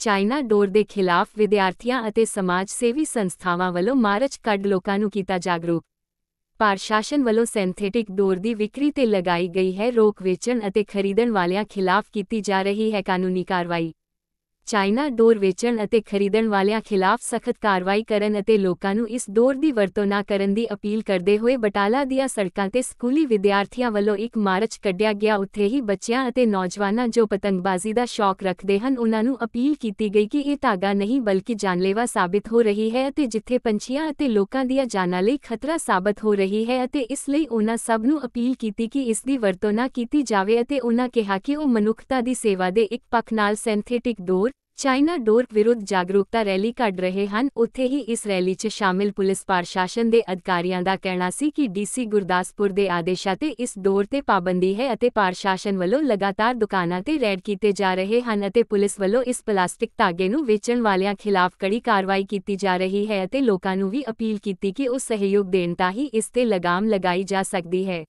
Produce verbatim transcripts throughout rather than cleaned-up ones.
China ਡੋਰ ਦੇ ਖਿਲਾਫ ਵਿਦਿਆਰਥੀਆਂ ਅਤੇ ਸਮਾਜ ਸੇਵੀ ਸੰਸਥਾਵਾਂ ਵੱਲੋਂ ਮਾਰਚ ਕੱਢ ਲੋਕਾਂ ਨੂੰ ਕੀਤਾ ਜਾਗਰੂਕ। ਪ੍ਰਸ਼ਾਸਨ ਵੱਲੋਂ ਸਿੰਥੈਟਿਕ ਡੋਰ ਦੀ ਵਿਕਰੀ ਤੇ ਲਗਾਈ ਗਈ ਹੈ ਰੋਕ। ਵੇਚਣ ਅਤੇ ਖਰੀਦਣ ਵਾਲਿਆਂ ਖਿਲਾਫ ਕੀਤੀ ਜਾ ਰਹੀ ਹੈ ਕਾਨੂੰਨੀ ਕਾਰਵਾਈ। ਚਾਈਨਾ ਡੋਰ ਵੇਚਣ ਅਤੇ ਖਰੀਦਣ ਵਾਲਿਆਂ ਖਿਲਾਫ ਸਖਤ ਕਾਰਵਾਈ ਕਰਨ ਅਤੇ ਲੋਕਾਂ ਨੂੰ ਇਸ ਡੋਰ ਦੀ ਵਰਤੋਂ ਨਾ ਕਰਨ ਦੀ ਅਪੀਲ ਕਰਦੇ ਹੋਏ ਬਟਾਲਾ ਦੀਆਂ ਸੜਕਾਂ ਤੇ ਸਕੂਲੀ ਵਿਦਿਆਰਥੀਆਂ ਵੱਲੋਂ ਇੱਕ ਮਾਰਚ ਕੱਢਿਆ ਗਿਆ। ਉੱਥੇ ਹੀ ਬੱਚਿਆਂ ਅਤੇ ਨੌਜਵਾਨਾਂ ਜੋ ਪਤੰਗਬਾਜ਼ੀ ਦਾ ਸ਼ੌਕ ਰੱਖਦੇ ਹਨ ਉਨ੍ਹਾਂ ਨੂੰ ਅਪੀਲ ਕੀਤੀ ਗਈ ਕਿ ਇਹ ਧਾਗਾ ਨਹੀਂ ਬਲਕਿ ਜਾਨਲੇਵਾ ਸਾਬਿਤ ਹੋ ਰਹੀ ਹੈ ਅਤੇ ਜਿੱਥੇ ਪੰਛੀਆਂ ਅਤੇ ਲੋਕਾਂ ਦੀਆਂ ਜਾਨਾਂ ਲਈ ਖਤਰਾ ਸਾਬਤ ਹੋ ਰਹੀ ਹੈ ਅਤੇ ਇਸ ਲਈ ਉਨ੍ਹਾਂ ਸਭ ਨੂੰ ਅਪੀਲ ਕੀਤੀ ਕਿ ਇਸ ਦੀ ਵਰਤੋਂ ਨਾ ਕੀਤੀ ਜਾਵੇ ਅਤੇ ਉਨ੍ਹਾਂ ਕਿਹਾ ਕਿ ਉਹ ਮਨੁੱਖਤਾ ਦੀ ਸੇਵਾ ਦੇ ਇੱਕ ਪੱਖ ਨਾਲ ਸਿੰਥੈਟਿਕ ਡੋਰ ਚਾਈਨਾ ਡੋਰ ਵਿਰੁੱਧ ਜਾਗਰੂਕਤਾ ਰੈਲੀ ਕੱਢ ਰਹੇ ਹਨ। ਉੱਥੇ ਹੀ ਇਸ ਰੈਲੀ 'ਚ ਸ਼ਾਮਿਲ ਪੁਲਿਸ ਪ੍ਰਸ਼ਾਸਨ ਦੇ ਅਧਿਕਾਰੀਆਂ ਦਾ ਕਹਿਣਾ ਸੀ ਕਿ ਡੀਸੀ ਗੁਰਦਾਸਪੁਰ ਦੇ ਆਦੇਸ਼ਾਂ ਤੇ ਇਸ ਡੋਰ ਤੇ ਪਾਬੰਦੀ ਹੈ ਅਤੇ ਪ੍ਰਸ਼ਾਸਨ ਵੱਲੋਂ ਲਗਾਤਾਰ ਦੁਕਾਨਾਂ ਤੇ ਰੇਡ ਕੀਤੇ ਜਾ ਰਹੇ ਹਨ ਅਤੇ ਪੁਲਿਸ ਵੱਲੋਂ ਇਸ ਪਲਾਸਟਿਕ ਧਾਗੇ ਨੂੰ ਵੇਚਣ ਵਾਲਿਆਂ ਖਿਲਾਫ ਕੜੀ ਕਾਰਵਾਈ ਕੀਤੀ ਜਾ ਰਹੀ ਹੈ ਅਤੇ ਲੋਕਾਂ ਨੂੰ ਵੀ ਅਪੀਲ ਕੀਤੀ ਕਿ ਉਹ ਸਹਿਯੋਗ ਦੇਣ ਤਾਂ ਹੀ ਇਸ ਤੇ ਲਗਾਮ ਲਗਾਈ ਜਾ ਸਕਦੀ ਹੈ।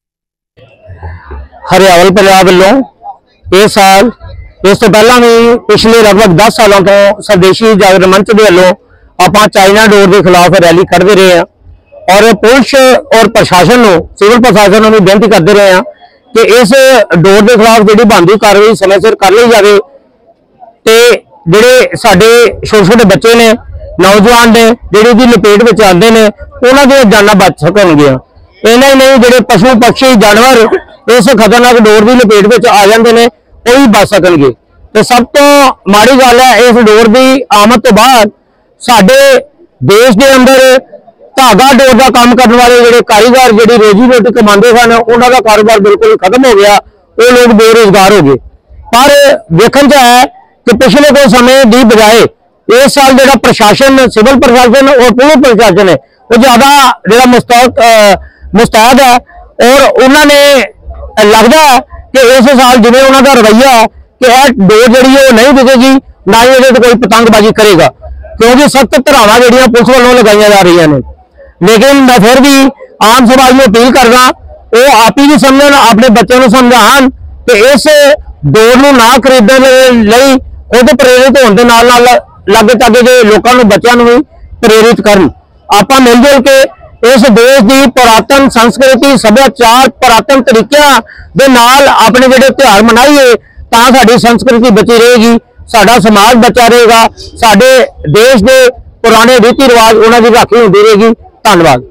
ਹਰਿਆਵਲ ਪੰਜਾਬ ਵੱਲੋਂ ਇਹ ਸਾਲ इस तो पहला भी पिछले लगभग दस सालों तो स्वदेशी जागरण मंच के वालों आप चाइना डोर के खिलाफ रैली करते रहे हैं और पुलिस और प्रशासन सिविल प्रशासन भी बेनती करते रहे हैं कि इस डोर के खिलाफ जी बनती कार्रवाई समय सिर कर ली जाए तो जोड़े साडे छोटे छोटे बच्चे ने नौजवान ने जोड़े की लपेट में आते हैं उन्होंने जाना बच सकणगियां। इन्ना ही नहीं जोड़े पशु पक्षी जानवर इस खतरनाक डोर की लपेट में आ जाते हैं वो भी बच सकणगे। तो सब तो माड़ी गल है इस डोर की आमद तो बाद साडे देश के अंदर धागा डोर का काम करने वाले जोड़े कारीगर जी रोजी रोटी कमाते सन उन्होंने कारोबार बिल्कुल खत्म हो गया, वो लोग बेरोजगार हो गए। पर देखने च है कि पिछले कुछ समय की बजाय इस साल जो प्रशासन सिविल प्रशासन और पुलिस प्रशासन है वो ज्यादा जो मुस्तैद मुस्तैद है और उन्होंने लगता है कि इस साल जिवें उन्होंने रवैया है कि यह डोर जी नहीं बिकेगी ना ही ये कोई पतंगबाजी करेगा क्योंकि सख्त धरावां जिहड़ियां पुलिस वालों लगाई जा रही हैं। लेकिन मैं फिर भी आम समाज में अपील करदा वो आप ही समझन अपने बच्चों को समझान कि इस डोर नूं ना खरीदण लई खुद प्रेरित होण दे नाल नाल लागे तागे जे लोकां नूं बच्चों नूं भी प्रेरित करन। आपां मिल जुल के इस देश की पुरातन संस्कृति सभ्याचार पुरातन तरीकों के नाल अपने जिहड़े त्योहार मनाइए तां साडी संस्कृति बची रहेगी, साडा समाज बचा रहेगा, साडे देश के पुराने रीति रिवाज उन्हां दी राखी होंदी रहेगी। धन्नवाद।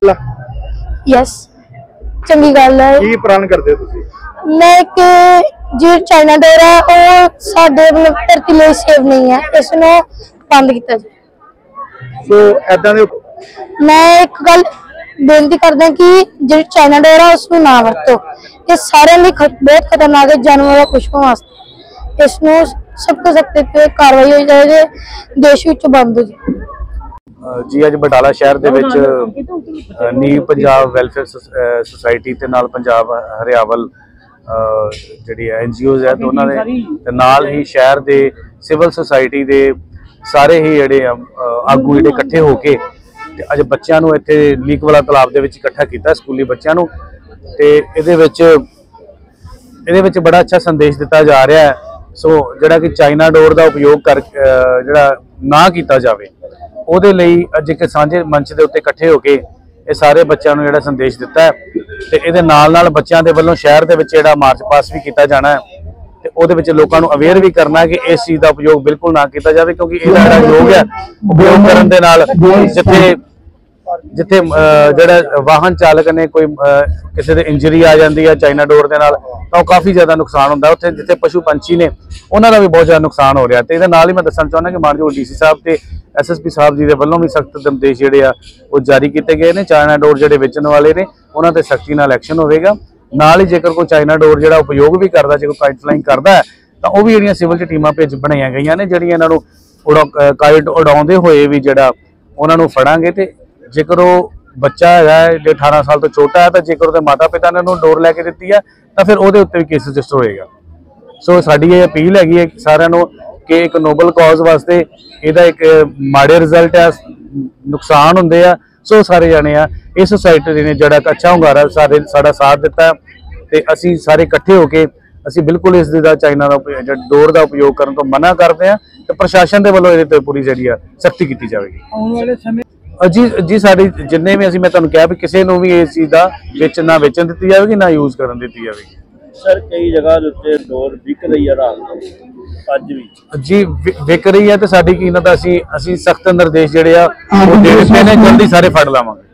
यस चंगी गल है। की प्रण करदे तुसीं? मैं कि जो चाइना डोर है वो साडे धरती लई सेफ नहीं है, इसनूं बंद कीता जाए। सो ऐदां दे मैं एक गल बेनती करदा कि जो चाइना डोर है उसनूं ना वरतो, ये सारे लिए बहुत खतरनाक है जानवरों और पशुओं वास्ते। इसनूं सख्त तो सख्त कार्रवाई हो जाए, देश विच बंद हो जाए। जी अज बटाला शहर दे विच नीव पंजाब वैलफेयर सोसाइटी ते नाल पंजाब हरियावल जिहड़ी एनजीओज है दोनों ने ते नाल ही शहर दे सिविल सोसाइटी दे सारे ही जिहड़े आगू जिहड़े इकट्ठे होके ते अज बच्चों नूं इत्थे लीक वाला तलाब दे विच इकट्ठा कीता स्कूली बच्चों नूं ते इहदे विच इहदे विच बड़ा अच्छा संदेश दिता जा रहा है। सो जिहड़ा कि चाइना डोर का उपयोग कर जिहड़ा ना कीता जावे ਉਹਦੇ ਲਈ ਅੱਜ ਇੱਕ ਸਾਂਝੇ ਮੰਚ ਦੇ ਉੱਤੇ ਇਕੱਠੇ ਹੋ ਕੇ ਇਹ ਸਾਰੇ ਬੱਚਿਆਂ ਨੂੰ ਜਿਹੜਾ ਸੰਦੇਸ਼ ਦਿੱਤਾ ਹੈ ਤੇ ਇਹਦੇ ਨਾਲ ਨਾਲ ਬੱਚਿਆਂ ਦੇ ਵੱਲੋਂ ਸ਼ਹਿਰ ਦੇ ਵਿੱਚ ਜਿਹੜਾ ਮਾਰਚ ਪਾਸ ਵੀ ਕੀਤਾ ਜਾਣਾ ਹੈ ਤੇ ਉਹਦੇ ਵਿੱਚ ਲੋਕਾਂ ਨੂੰ ਅਵੇਅਰ ਵੀ ਕਰਨਾ ਕਿ ਇਸ ਚੀਜ਼ ਦਾ ਉਪਯੋਗ ਬਿਲਕੁਲ ਨਾ ਕੀਤਾ ਜਾਵੇ ਕਿਉਂਕਿ ਇਹਦਾ ਜਿਹੜਾ ਯੋਗ ਹੈ ਉਪਯੋਗ ਕਰਨ ਦੇ ਨਾਲ ਜਿੱਥੇ ਜਿੱਥੇ ਜਿਹੜਾ ਵਾਹਨ ਚਾਲਕ ਨੇ ਕੋਈ ਕਿਸੇ ਦੇ ਇੰਜਰੀ ਆ ਜਾਂਦੀ ਹੈ ਚਾਈਨਾ ਡੋਰ ਦੇ ਨਾਲ ਤਾਂ ਉਹ ਕਾਫੀ ਜ਼ਿਆਦਾ ਨੁਕਸਾਨ ਹੁੰਦਾ ਉੱਥੇ ਜਿੱਥੇ ਪਸ਼ੂ ਪੰਛੀ ਨੇ ਉਹਨਾਂ ਦਾ ਵੀ ਬਹੁਤ ਜ਼ਿਆਦਾ ਨੁਕਸਾਨ ਹੋ ਰਿਹਾ ਤੇ ਇਹਦੇ ਨਾਲ ਹੀ ਮੈਂ ਦੱਸਣਾ ਚਾਹੁੰਦਾ ਕਿ ਮਾਨਯੋਗ ਡੀਸੀ ਸਾਹਿਬ ਤੇ S S P Sahib ji ਦੇ ਵੱਲੋਂ ਵੀ ਸਖਤ ਨਿਰਦੇਸ਼ ਜਿਹੜੇ ਆ ਉਹ ਜਾਰੀ ਕੀਤੇ ਗਏ ਨੇ। ਚਾਈਨਾ ਡੋਰ ਜਿਹੜੇ ਵੇਚਣ ਵਾਲੇ ਨੇ ਉਹਨਾਂ ਤੇ ਸਖਤੀ ਨਾਲ ਐਕਸ਼ਨ ਹੋਵੇਗਾ। ਨਾਲ ਹੀ ਜੇਕਰ ਕੋਈ ਚਾਈਨਾ ਡੋਰ ਜਿਹੜਾ ਉਪਯੋਗ ਵੀ ਕਰਦਾ ਜੇ ਕੋਈ ਕਾਈਟ ਫਲਾਈਂਗ ਕਰਦਾ ਹੈ ਤਾਂ ਉਹ ਵੀ ਜਿਹੜੀਆਂ ਸਿਵਲ 'ਚ ਟੀਮਾਂ ਭੇਜ ਬਣਾਈਆਂ ਗਈਆਂ ਨੇ ਜਿਹੜੀਆਂ ਇਹਨਾਂ ਨੂੰ ਉਡਾ ਕਾਈਟ ਉਡਾਉਂਦੇ ਹੋਏ ਵੀ ਜਿਹੜਾ ਉਹਨਾਂ ਨੂੰ ਫੜਾਂਗੇ ਤੇ जेकर वो बच्चा है जो अठारह साल तो छोटा है तो जेकर उसके माता पिता ने उन्होंने डोर लैके दी है तो फिर वो उत्ते भी केस रजिस्टर होएगा। सो साडी ये अपील हैगी है सारिਆਂ ਨੂੰ कि एक नोबल कॉज वास्ते ਇਹਦਾ एक माड़े रिजल्ट है नुकसान होंगे आ सो सारे जाने आ इस सोसाइटी ने जड़ा अच्छा ਹੁੰਗਾਰਾ सारे साडा साथ दिता है ते असीं सारे इकट्ठे होके ਅਸੀਂ ਬਿਲਕੁਲ ਇਸ ਦਾ ਚਾਈਨਾ ਦਾ ਉਪਯੋਗ- ਜਿਹੜਾ ਡੋਰ ਦਾ ਉਪਯੋਗ ਕਰਨ ਤੋਂ ਮਨਾ ਕਰਦੇ ਹਾਂ ਤੇ ਪ੍ਰਸ਼ਾਸਨ ਦੇ ਵੱਲੋਂ ਇਹਦੇ ਤੇ ਪੂਰੀ ਜਿਹੜੀ ਆ ਸਖਤੀ ਕੀਤੀ ਜਾਵੇਗੀ। ਆਉਣ ਵਾਲੇ ਸਮੇਂ ਅ ਜੀ ਜੀ ਸਾਡੀ ਜਿੰਨੇ ਵੀ ਅਸੀਂ ਮੈਂ ਤੁਹਾਨੂੰ ਕਿਹਾ ਵੀ ਕਿਸੇ ਨੂੰ ਵੀ ਇਸ ਚੀਜ਼ ਦਾ ਵੇਚ ਨਾ ਵੇਚਣ ਦਿੱਤੀ ਜਾਵੇਗੀ ਨਾ ਯੂਜ਼ ਕਰਨ ਦਿੱਤੀ ਜਾਵੇਗੀ। ਸਰ ਕਈ ਜਗ੍ਹਾ ਦੇ ਉੱਤੇ ਡੋਰ ਵਿਕ ਰਹੀ ਹੈ ਰਾਤ ਨੂੰ ਅੱਜ ਵੀ। ਜੀ ਵਿ- ਵਿਕ ਰਹੀ ਹੈ ਤੇ ਸਾਡੀ ਕੀਮਤ ਅਸੀਂ ਅਸੀਂ ਸਖਤ ਨਿਰਦੇਸ਼ ਜਿਹੜੇ ਆ ਉਹ ਦੇਣੇ ਪੈਣੇ, ਜਲਦੀ ਸਾਰੇ ਫੜ ਲਾਵਾਂਗੇ।